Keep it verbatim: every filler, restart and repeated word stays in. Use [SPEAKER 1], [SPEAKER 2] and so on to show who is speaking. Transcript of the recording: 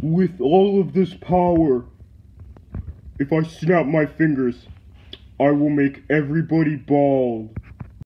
[SPEAKER 1] With all of this power, if I snap my fingers, I will make everybody bald.